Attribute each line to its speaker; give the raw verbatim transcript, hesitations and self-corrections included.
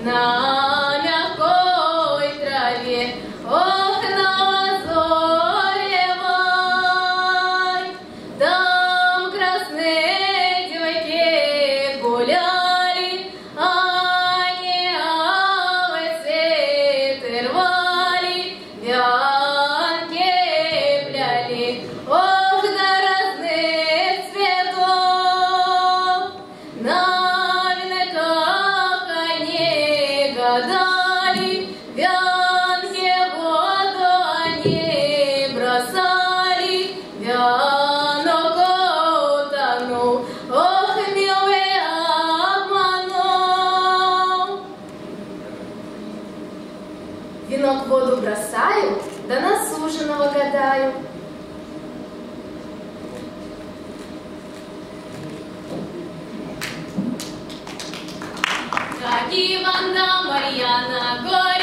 Speaker 1: на мягкой траве, ох, новозоревой, там красные девки гуляли, они алые цветы рвали, вянки пляли, ох, до разных цветов, на венках они гадали, вянки в воду они бросали, вянок утонул, ох, милый обманул. Венок в воду бросаю, да на суженого гадаю. Как Иван да Марьяна, горе